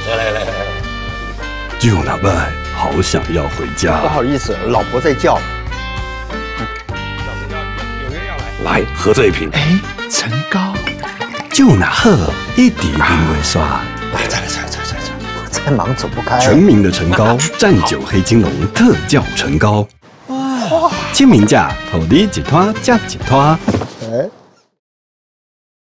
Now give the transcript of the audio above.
来， 就那拜，好想要回家。 不好意思，老婆在叫。 来，喝这一瓶。 哎，陈高， 就那喝，一滴因为刷。 来，再来，我再忙走不开。 全民的陈高，战酒黑金龙特叫陈高。哇，清明价，土地一拖加一拖。